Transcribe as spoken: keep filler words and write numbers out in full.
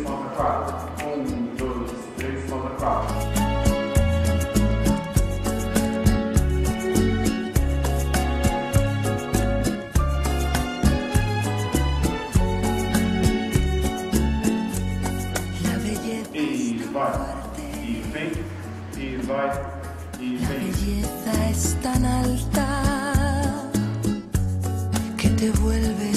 mostra quatro. Um, dois, três, mostra quatro. E vai, e vem, e vai, e La vem. belleza es tan alta que te vuelve